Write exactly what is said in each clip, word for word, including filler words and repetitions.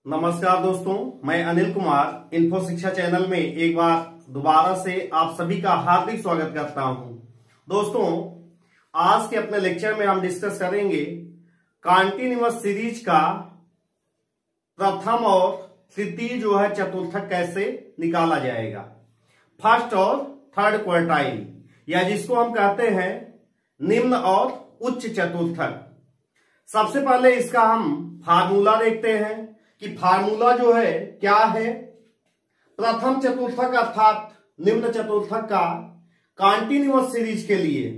नमस्कार दोस्तों, मैं अनिल कुमार इन्फो शिक्षा चैनल में एक बार दोबारा से आप सभी का हार्दिक स्वागत करता हूं। दोस्तों, आज के अपने लेक्चर में हम डिस्कस करेंगे कॉन्टिन्यूअस सीरीज का प्रथम और तृतीय जो है चतुर्थक कैसे निकाला जाएगा, फर्स्ट और थर्ड क्वार्टाइल, या जिसको हम कहते हैं निम्न और उच्च चतुर्थक। सबसे पहले इसका हम फार्मूला देखते हैं कि फार्मूला जो है क्या है। प्रथम चतुर्थक अर्थात निम्न चतुर्थक का कॉन्टिन्यूअस सीरीज के लिए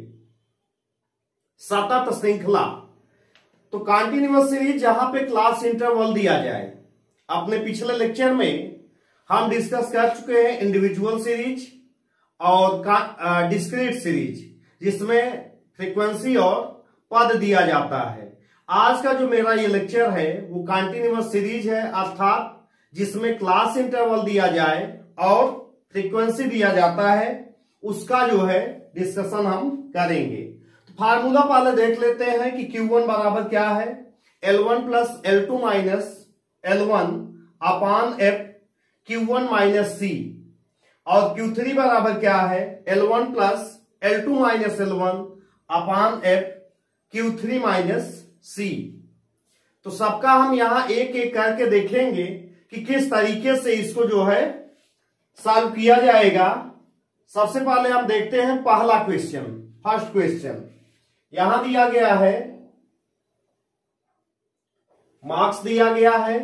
सतत श्रृंखला, तो कॉन्टिन्यूअस सीरीज जहां पे क्लास इंटरवल दिया जाए। अपने पिछले लेक्चर में हम डिस्कस कर चुके हैं इंडिविजुअल सीरीज और डिस्क्रीट सीरीज, जिसमें फ्रीक्वेंसी और पद दिया जाता है। आज का जो मेरा ये लेक्चर है वो कॉन्टिन्यूअस सीरीज है, अर्थात जिसमें क्लास इंटरवल दिया जाए और फ्रीक्वेंसी दिया जाता है, उसका जो है डिस्कशन हम करेंगे। तो फार्मूला पहले देख लेते हैं कि क्यू वन बराबर क्या है, L one plus L two minus L one upon F Q one minus C, और क्यू थ्री बराबर क्या है, L one plus L two minus L one upon F Q three minus C. तो सबका हम यहां एक एक करके देखेंगे कि किस तरीके से इसको जो है सॉल्व किया जाएगा। सबसे पहले हम देखते हैं पहला क्वेश्चन, फर्स्ट क्वेश्चन। यहां दिया गया है, मार्क्स दिया गया है,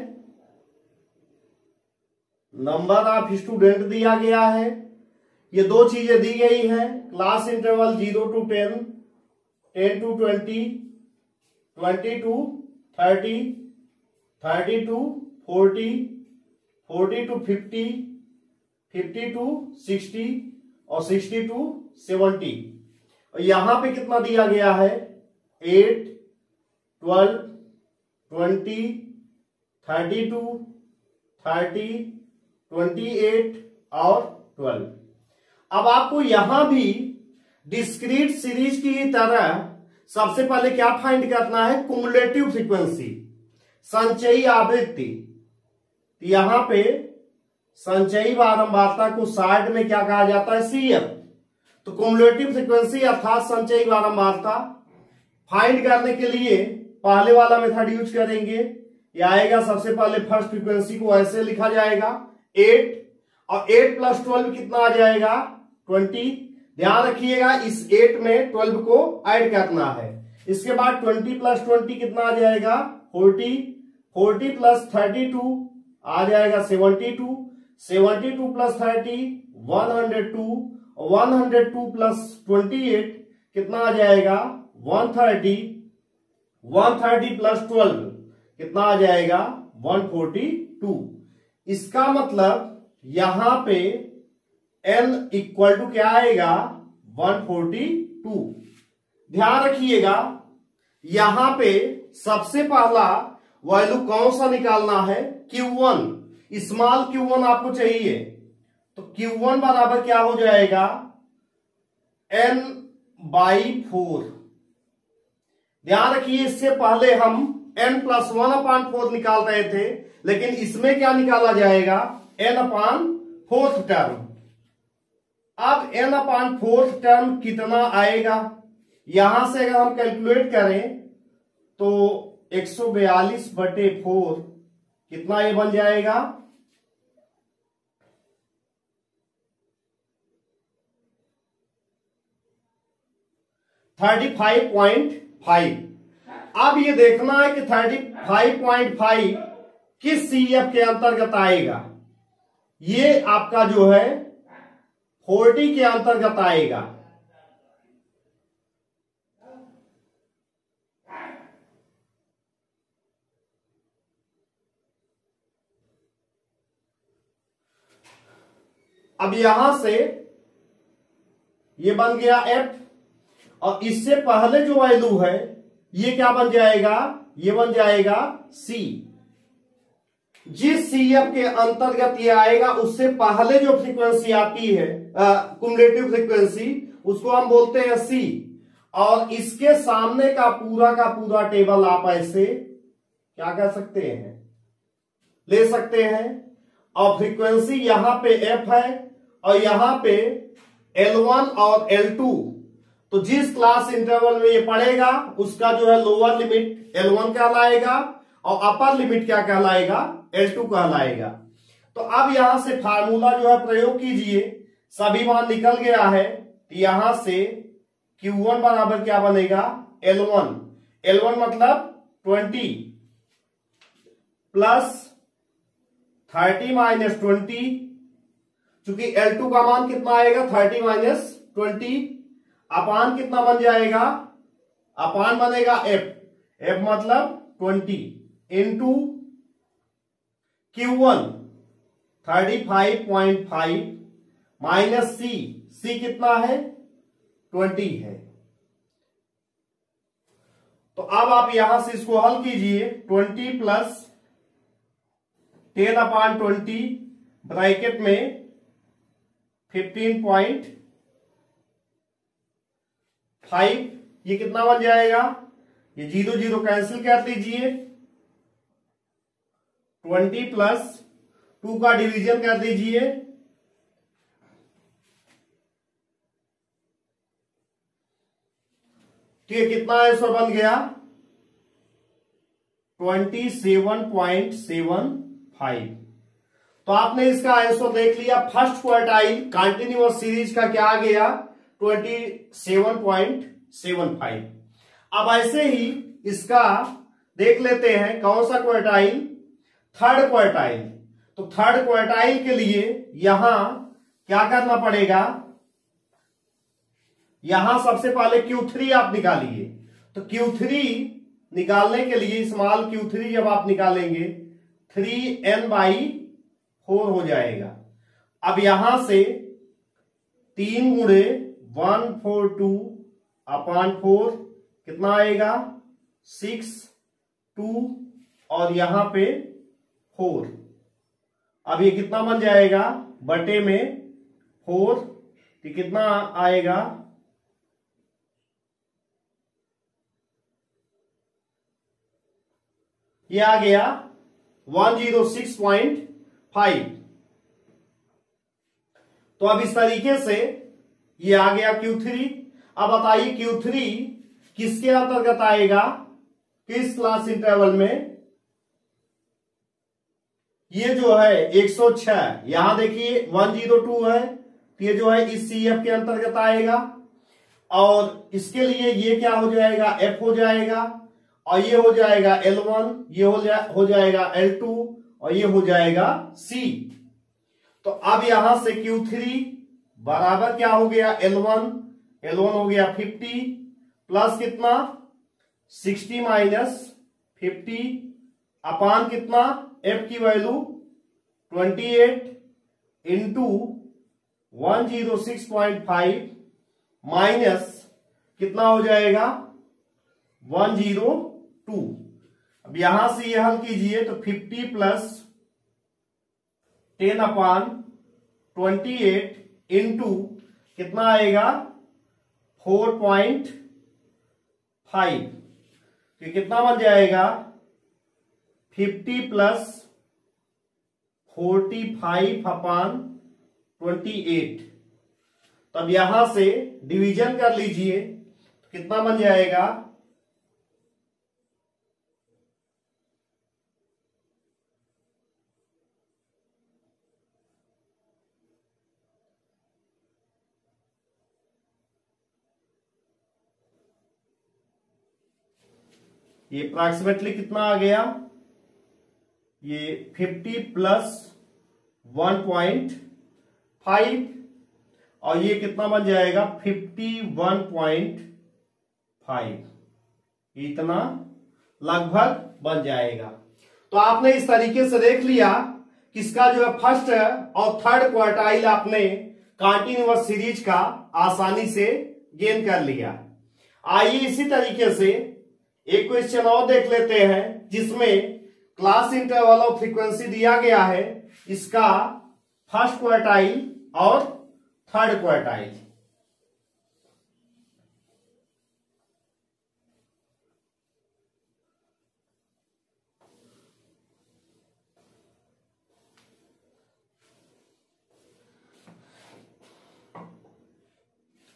नंबर ऑफ स्टूडेंट दिया गया है, ये दो चीजें दी गई हैं। Class interval zero to ten, ten to twenty, twenty to thirty, thirty to forty, forty to fifty, fifty to sixty और सिक्सटी टू सेवेंटी। और यहां पे कितना दिया गया है, eight, twelve, twenty, thirty two, thirty, twenty eight और twelve. अब आपको यहां भी डिस्क्रीट सीरीज की तरह सबसे पहले क्या फाइंड करना है, कुमुलेटिव फ्रीक्वेंसी, संचयी आवृत्ति। यहां पे संचयी बारंबारता को साइड में क्या कहा जाता है, सी एफ। तो कुमुलेटिव फ्रीक्वेंसी अर्थात संचयी बारंबारता फाइंड करने के लिए पहले वाला मेथड यूज करेंगे। यह आएगा, सबसे पहले फर्स्ट फ्रीक्वेंसी को ऐसे लिखा जाएगा एट, और एट प्लस ट्वेल्व कितना आ जाएगा, ट्वेंटी। ध्यान रखिएगा इस एट में ट्वेल्व को ऐड करना है। इसके बाद ट्वेंटी प्लस ट्वेंटी कितना आ जाएगा, forty, forty plus thirty two आ जाएगा seventy two, seventy two plus thirty one hundred two, one hundred two plus twenty eight कितना आ जाएगा, one thirty, one thirty plus twelve कितना आ जाएगा, वन फोर्टी टू। इसका मतलब यहां पे n इक्वल टू क्या आएगा, वन फोर्टी टू। ध्यान रखिएगा यहां पे सबसे पहला वैल्यू कौन सा निकालना है, Q one, small Q one आपको चाहिए। तो क्यू वन बराबर क्या हो जाएगा, n बाई फोर। ध्यान रखिए इससे पहले हम n plus one upon four निकाल रहे थे, लेकिन इसमें क्या निकाला जाएगा, n अपान फोर्थ टर्म। अब n अपान फोर्थ टर्म कितना आएगा, यहां से अगर हम कैलकुलेट करें तो एक सौ बयालीस बटे फोर कितना ये बन जाएगा, थर्टी फाइव पॉइंट फाइव। अब ये देखना है कि थर्टी फाइव पॉइंट फाइव किस सी एफ के अंतर्गत आएगा। ये आपका जो है फोर्टी के अंतर्गत आएगा। अब यहां से ये बन गया F, और इससे पहले जो वैल्यू है ये क्या बन जाएगा, ये बन जाएगा C। जिस सी एफ के अंतर्गत ये आएगा उससे पहले जो फ्रीक्वेंसी आती है कुमुलेटिव फ्रीक्वेंसी, उसको हम बोलते हैं सी। और इसके सामने का पूरा का पूरा टेबल आप ऐसे क्या कह सकते हैं, ले सकते हैं। और फ्रीक्वेंसी यहां पे एफ है और यहां पे एल वन और एल टू, तो जिस क्लास इंटरवल में ये पड़ेगा उसका जो है लोअर लिमिट एल वन कहलाएगा और अपर लिमिट क्या कहलाएगा, एल टू कहलाएगा। तो अब यहां से फार्मूला जो है प्रयोग कीजिए, सभी मान निकल गया है। तो यहां से क्यू वन बराबर क्या बनेगा, एल वन। एल वन मतलब twenty plus thirty minus twenty, चूंकि एल टू का मान कितना आएगा, थर्टी माइनस ट्वेंटी, अपान कितना बन जाएगा, अपान बनेगा एफ, एफ मतलब twenty into Q one thirty five point five minus C, C कितना है, ट्वेंटी है। तो अब आप यहां से इसको हल कीजिए, twenty plus ten upon twenty bracket में फिफ्टीन पॉइंट फाइव, ये कितना बन जाएगा, ये जीरो जीरो कैंसिल कर दीजिए, ट्वेंटी प्लस टू का डिवीजन कर दीजिए, तो ये कितना आंसर बन गया, twenty seven point seven five. तो आपने इसका आंसर देख लिया, फर्स्ट क्वार्टाइल कंटिन्यूअस सीरीज का क्या आ गया, twenty seven point seven five. अब ऐसे ही इसका देख लेते हैं कौन सा क्वार्टाइल, थर्ड क्वार्टाइल। तो थर्ड क्वार्टाइल के लिए यहां क्या करना पड़ेगा, यहां सबसे पहले क्यू थ्री आप निकालिए। तो क्यू थ्री निकालने के लिए स्मॉल क्यू थ्री जब आप निकालेंगे, थ्री एन बाई फोर हो जाएगा। अब यहां से तीन गुणे one four two upon four कितना आएगा, सिक्स टू और यहां पे फोर। अब ये कितना बन जाएगा, बटे में फोर, तो कितना आएगा, ये आ गया one zero six point five. तो अब इस तरीके से ये आ गया क्यू थ्री। अब बताइए क्यू थ्री किसके अंतर्गत आएगा, किस क्लास इंटरवल में, ये जो है एक सौ छह, यहां देखिए वन जीरो टू है, तो ये जो है इस सी एफ के अंतर्गत आएगा। और इसके लिए ये क्या हो जाएगा, एफ हो जाएगा, और ये हो जाएगा एल वन, ये हो, जा, हो जाएगा एल टू और ये हो जाएगा सी। तो अब यहां से क्यू थ्री बराबर क्या हो गया, एल वन, एल वन हो गया फिफ्टी प्लस कितना, सिक्सटी माइनस फिफ्टी अपान कितना, एफ की value twenty eight into one zero six point five minus कितना हो जाएगा, वन जीरो टू। अब यहां से ये हल कीजिए तो fifty plus ten upon twenty eight into कितना आएगा, फोर पॉइंट फाइव, तो कितना बन जाएगा, fifty plus forty five upon twenty eight. तब यहां से डिवीजन कर लीजिए तो कितना बन जाएगा, ये अप्रॉक्सीमेटली कितना आ गया, ये fifty plus one point five और ये कितना बन जाएगा, फिफ्टी वन पॉइंट फाइव, इतना लगभग बन जाएगा। तो आपने इस तरीके से देख लिया किसका जो है फर्स्ट और थर्ड क्वार्टाइल आपने कंटिन्यूअस सीरीज का आसानी से गेन कर लिया। आइए इसी तरीके से एक क्वेश्चन और देख लेते हैं जिसमें क्लास इंटरवल ऑफ फ्रीक्वेंसी दिया गया है, इसका फर्स्ट क्वार्टाइल और थर्ड क्वार्टाइल।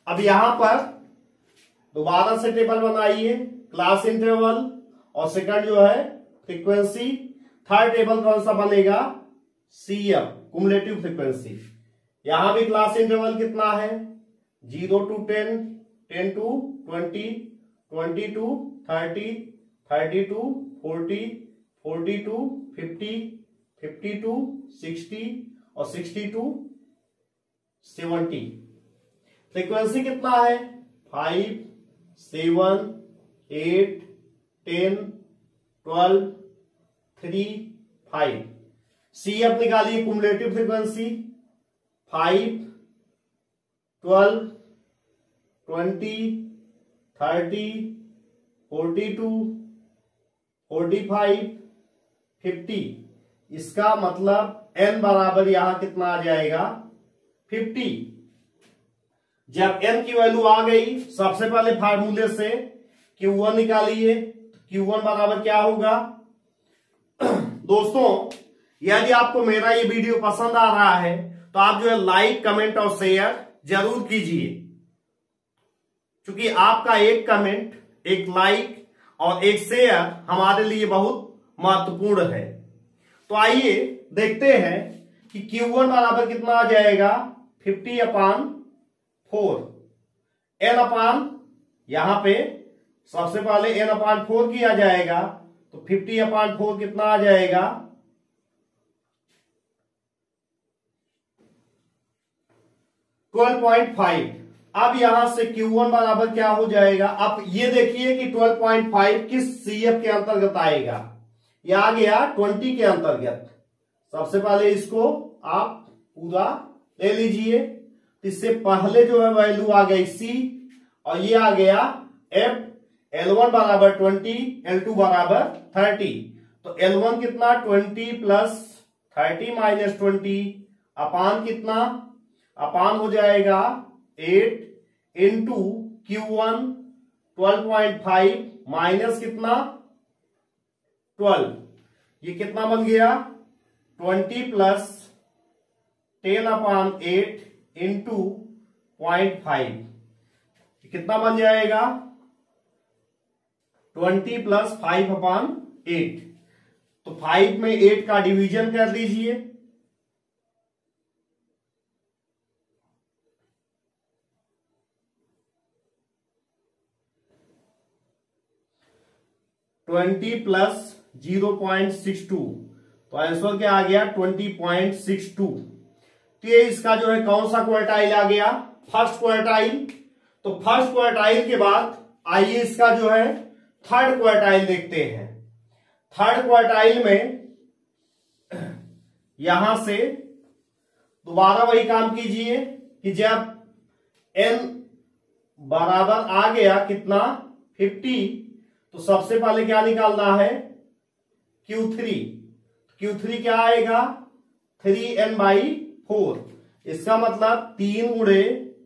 अब यहां पर दोबारा से टेबल बनाइए, क्लास इंटरवल और सेकंड जो है फ्रीक्वेंसी। थर्ड टेबल कौन सा बनेगा, सीएफ कुमुलेटिव फ्रीक्वेंसी। यहां भी क्लास इंटरवल कितना है, zero to ten, ten to twenty, twenty to thirty, thirty to forty, forty to fifty, fifty to sixty और सिक्सटी टू सेवेंटी। फ्रीक्वेंसी कितना है, five, seven, eight, ten, twelve, three, five. CF निकालिए cumulative frequency, five, twelve, twenty, thirty, forty two, forty five, fifty. इसका मतलब n बराबर यहां कितना आ जाएगा, फिफ्टी। जब n की वैल्यू आ गई, सबसे पहले फार्मूले से क्यू वन निकालिए। क्यू वन बराबर क्या होगा, दोस्तों यदि आपको मेरा ये वीडियो पसंद आ रहा है तो आप जो है लाइक, कमेंट और शेयर जरूर कीजिए, क्योंकि आपका एक कमेंट, एक लाइक और एक शेयर हमारे लिए बहुत महत्वपूर्ण है। तो आइए देखते हैं कि क्यू वन बराबर कितना आ जाएगा, fifty upon four. N upon यहां पे सबसे पहले एन अपान फोर किया जाएगा, तो फिफ्टी अपान फोर कितना आ जाएगा, ट्वेल्व पॉइंट फाइव। अब यहां से क्यू वन बराबर क्या हो जाएगा, अब ये देखिए कि ट्वेल्व पॉइंट फाइव किस सीएफ के अंतर्गत आएगा, ये आ गया ट्वेंटी के अंतर्गत। सबसे पहले इसको आप पूरा ले लीजिए। इससे पहले जो है वैल्यू आ गई सी और ये आ गया एफ। एल वन बराबर ट्वेंटी, एल टू बराबर थर्टी। तो एल वन कितना, twenty plus thirty minus twenty upon कितना, अपान हो जाएगा eight into Q one twelve point five minus कितना, ट्वेल्व। ये कितना बन गया, twenty plus ten upon eight into point five. कितना बन जाएगा, twenty plus five upon eight. तो फाइव में एट का डिवीजन कर दीजिए, twenty plus zero point six to, तो आंसर क्या आ गया, ट्वेंटी पॉइंट सिक्स टू। तो ये इसका जो है कौन सा क्वार्टाइल आ गया, फर्स्ट क्वार्टाइल। तो फर्स्ट क्वार्टाइल के बाद आइए इसका जो है थर्ड क्वार्टाइल देखते हैं। थर्ड क्वार्टाइल में यहां से दोबारा वही काम कीजिए कि जब n बराबर आ गया कितना, फिफ्टी, तो सबसे पहले क्या निकालना है, क्यू थ्री। क्यू थ्री क्या आएगा, थ्री एन बाई फोर। इसका मतलब तीन गुणे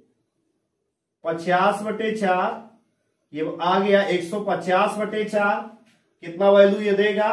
पचास बटे चार, ये आ गया एक सौ पचास बटे चार। कितना वैल्यू ये देगा,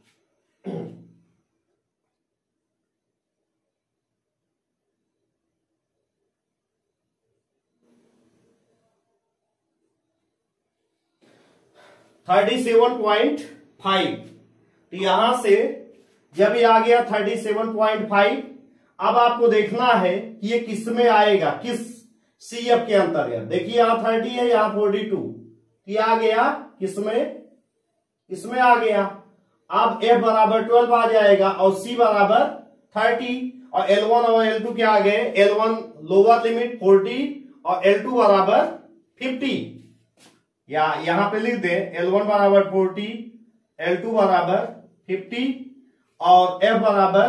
थर्टी सेवन पॉइंट फाइव। तो यहां से जब ये आ गया थर्टी सेवन पॉइंट फाइव, अब आपको देखना है कि ये किस में आएगा, किस सीएफ के अंतर्गत। देखिए यहां थर्टी है, यहां फोर्टी टू, ये आ गया किसमें, इसमें आ गया। अब एफ बराबर ट्वेल्व आ जाएगा और सी बराबर थर्टी, और एल वन और एल टू क्या आ गए, L one lower limit forty और एल टू बराबर फिफ्टी। या यहां पे लिख दे एल वन बराबर फोर्टी, एल टू बराबर फिफ्टी और एफ बराबर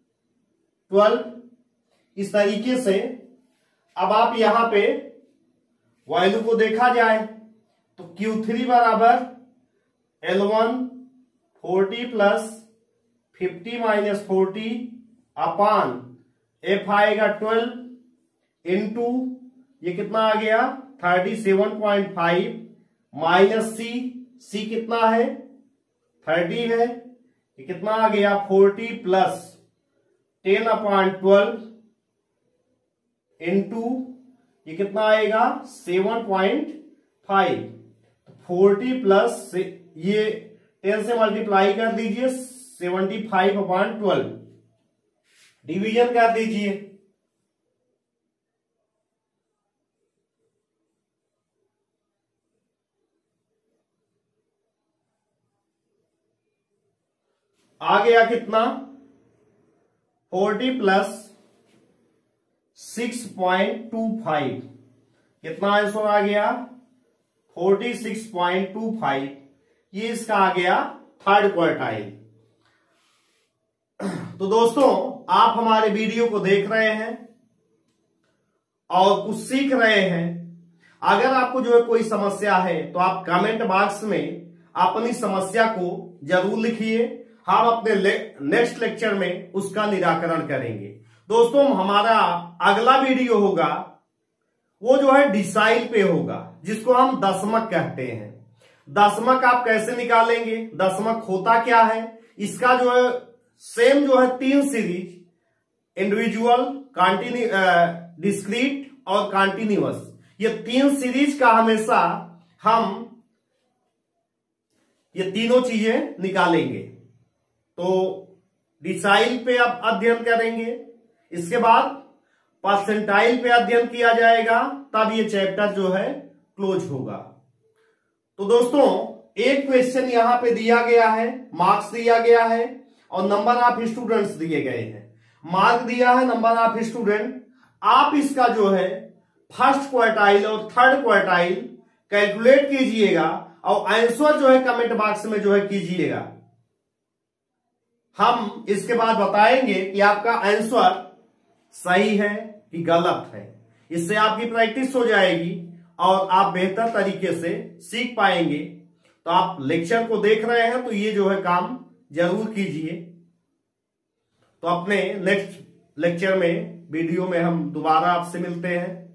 ट्वेल्व। इस तरीके से अब आप यहां पे वैल्यू को देखा जाए तो क्यू थ्री बराबर L one forty plus fifty minus forty upon F आएगा ट्वेल्व इंटू ये कितना आ गया thirty seven point five minus C, C कितना है थर्टी है, ये कितना आ गया forty plus ten upon twelve into ये कितना आएगा seven point five. Forty plus ये टेन से मल्टीप्लाई कर दीजिए, seventy five upon twelve, division कर दीजिए। आ गया कितना forty plus six point two five, कितना आंसर आ गया forty six point two five. ये इसका आ गया थर्ड क्वार्टाइल। तो दोस्तों आप हमारे वीडियो को देख रहे हैं और कुछ सीख रहे हैं। अगर आपको जो है कोई समस्या है तो आप कमेंट बॉक्स में अपनी समस्या को जरूर लिखिए, हम अपने ले, नेक्स्ट लेक्चर में उसका निराकरण करेंगे। दोस्तों हमारा अगला वीडियो होगा वो जो है डिसाइल पे होगा, जिसको हम दशमक कहते हैं। दशमक आप कैसे निकालेंगे, दशमक होता क्या है, इसका जो है सेम जो है तीन सीरीज, इंडिविजुअल, कॉन्टिन्यू, डिस्क्रीट और कॉन्टिन्यूअस, ये तीन सीरीज का हमेशा हम ये तीनों चीजें निकालेंगे। तो डिसाइल पे आप अध्ययन करेंगे, इसके बाद परसेंटाइल पे अध्ययन किया जाएगा, तब ये चैप्टर जो है क्लोज होगा। तो दोस्तों एक क्वेश्चन यहां पे दिया गया है, मार्क्स दिया गया है और नंबर ऑफ स्टूडेंट्स दिए गए हैं। मार्क दिया है, नंबर ऑफ स्टूडेंट। आप इसका जो है फर्स्ट क्वार्टाइल और थर्ड क्वार्टाइल कैलकुलेट कीजिएगा और आंसर जो है कमेंट बॉक्स में जो है कीजिएगा। हम इसके बाद बताएंगे कि आपका आंसर सही है कि गलत है। इससे आपकी प्रैक्टिस हो जाएगी और आप बेहतर तरीके से सीख पाएंगे। तो आप लेक्चर को देख रहे हैं तो ये जो है काम जरूर कीजिए। तो अपने नेक्स्ट लेक्चर में, वीडियो में हम दोबारा आपसे मिलते हैं।